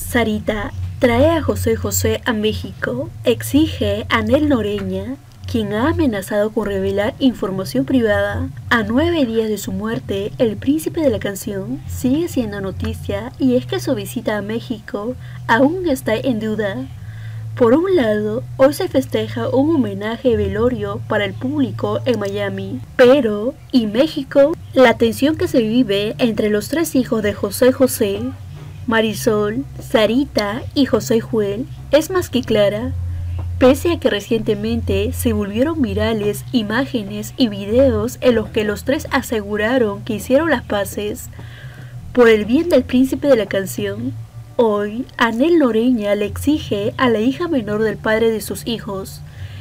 Sarita trae a José José a México, exige a Anel Noreña, quien ha amenazado con revelar información privada. A 9 días de su muerte, el príncipe de la canción sigue siendo noticia, y es que su visita a México aún está en duda. Por un lado, hoy se festeja un homenaje velorio para el público en Miami, pero ¿y México? La tensión que se vive entre los 3 hijos de José José, Marisol, Sarita y José Joel, es más que clara. Pese a que recientemente se volvieron virales imágenes y videos en los que los 3 aseguraron que hicieron las paces por el bien del príncipe de la canción, hoy Anel Noreña le exige a la hija menor del padre de sus hijos: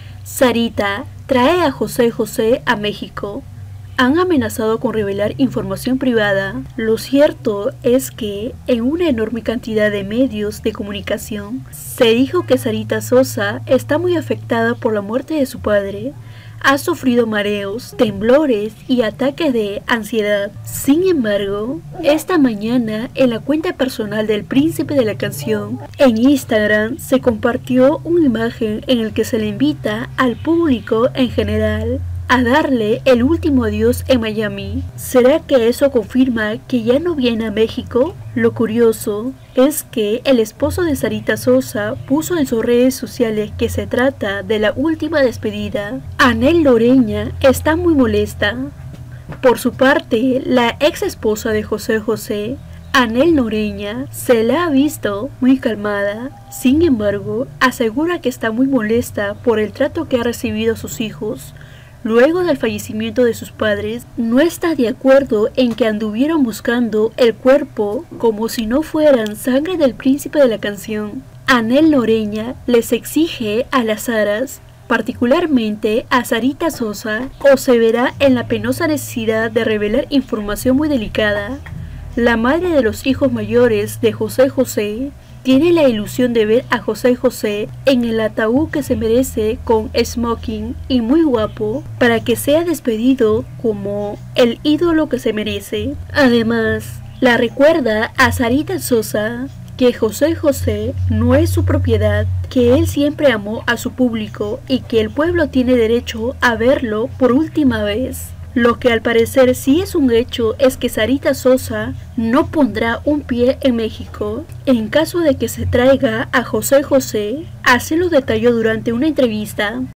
Sarita trae a José José a México. Han amenazado con revelar información privada. Lo cierto es que en una enorme cantidad de medios de comunicación se dijo que Sarita Sosa está muy afectada por la muerte de su padre. Ha sufrido mareos, temblores y ataques de ansiedad. Sin embargo, esta mañana en la cuenta personal del príncipe de la canción en Instagram se compartió una imagen en la que se le invita al público en general a darle el último adiós en Miami. ¿Será que eso confirma que ya no viene a México? Lo curioso es que el esposo de Sarita Sosa puso en sus redes sociales que se trata de la última despedida. Anel Noreña está muy molesta. Por su parte, la ex esposa de José José, Anel Noreña, se la ha visto muy calmada. Sin embargo, asegura que está muy molesta por el trato que ha recibido a sus hijos luego del fallecimiento de sus padres. No está de acuerdo en que anduvieron buscando el cuerpo como si no fueran sangre del príncipe de la canción. Anel Noreña les exige a las Saras, particularmente a Sarita Sosa, o se verá en la penosa necesidad de revelar información muy delicada. La madre de los hijos mayores de José José tiene la ilusión de ver a José José en el ataúd que se merece, con smoking y muy guapo, para que sea despedido como el ídolo que se merece. Además, la recuerda a Sarita Sosa que José José no es su propiedad, que él siempre amó a su público y que el pueblo tiene derecho a verlo por última vez. Lo que al parecer sí es un hecho es que Sarita Sosa no pondrá un pie en México en caso de que se traiga a José José. Así lo detalló durante una entrevista.